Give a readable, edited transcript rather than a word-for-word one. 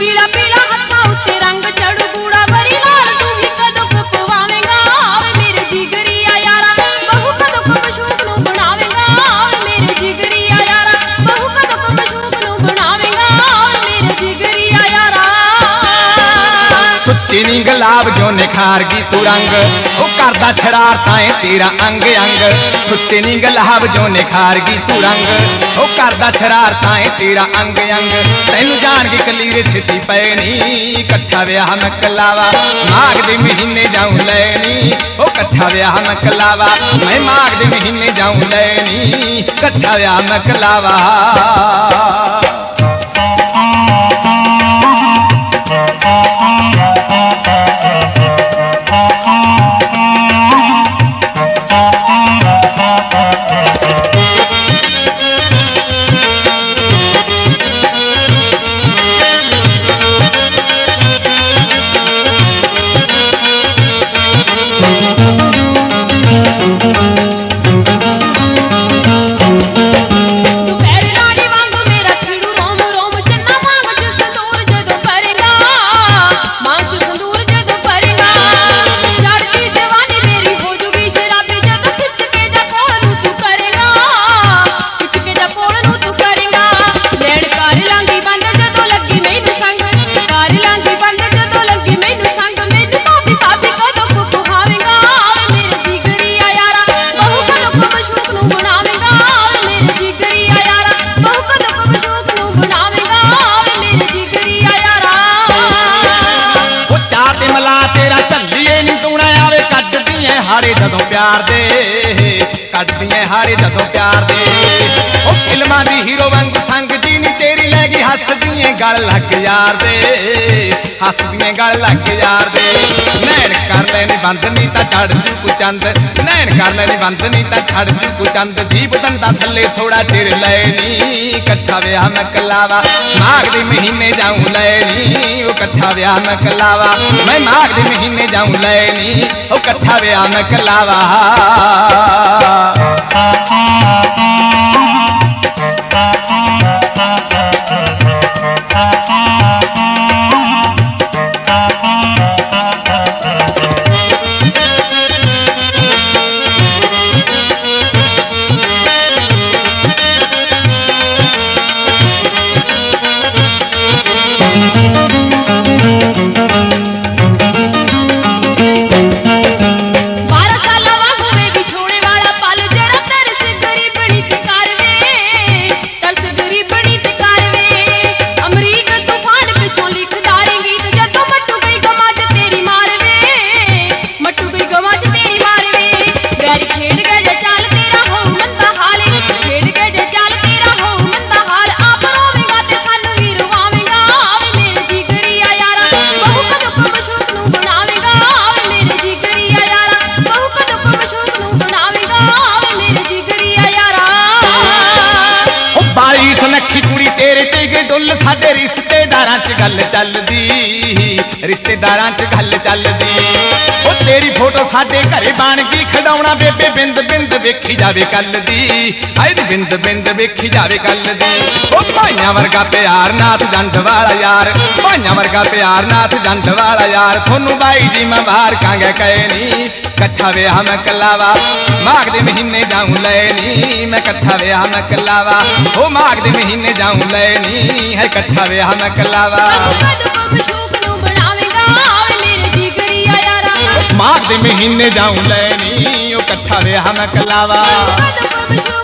पीला पीला हत्था उत्ते रंग चढ़ू कूड़ा बरी लाल तू भी कदों को पवावेगा वे मेरे जिगरिया यारा बहु कदों को मशूक नू बनावेगा वे मेरे जिगरिया यारा बहु कदों को मशूक नू बनावेगा वे मेरे जिगरिया यारा। सुच्ची नी गुलाब जो निखारगी तू रंग ओ करदा शरारतां है तेरा अंग अंग। सुच्ची नी गुलाब जो निखारगी तू रंग ओ करदा शरारतां है तेरा अंग अंग। तैनू जान के कलीरे छेती पैनी कट्ठा व्याह मैं कलावा माघ दे महीने जाऊं लैनी ओ कट्ठा व्याह मैं कलावा मैं माघ दे महीने जाऊं लैनी कट्ठा व्याह मैं कलावा। हारे जदों प्यार दे कटदियां हारे जदों प्यार दे ओ फिल्मां दी हीरो वांग संग जी नी तेरी लैगी हसदियां गल लग यार दे हसदियां गल लग यार दे। नैन कर लेनी बंद नी तां चढ़ जू चंद नैन कर लेनी बंद नी तां चढ़ जू चंद जीव दंदा थल्ले थोड़ा चिर लैनी कट्ठा व्याह मैं कलावा माघ दे महीने जाऊं लैनी ओ कट्ठा व्याह मैं कलावा मैं माघ दे महीने जाऊं लैनी ओ कट्ठा व्याह मैं कलावा। साडे रिश्तेदारां च गल चलदी रिश्तेदारां च गल चलदी ओ तेरी फोटो साडे घरे बन गई खड़ाउणा बेबे बिंद बिंद वेखी जावे कल दी हाय दी बिंद बिंद वेखी जावे कल दी। ओ भाइयां वर्गा प्यार नाथ जंड वाला यार भाइयां वर्गा प्यार नाथ जंड वाला यार थोनू बाई जी मैं बाहर कांगे कहनी कट्ठा व्याह मैं कलावा माघ दे महीने जाऊं लैनी मैं कट्ठा व्याह मैं कलावा ओ माघ दे महीने जाऊं लैनी है कट्ठा व्याह मैं कलावा माघ दे महीने जाऊं लैनी ओ कट्ठा व्याह मैं कलावा।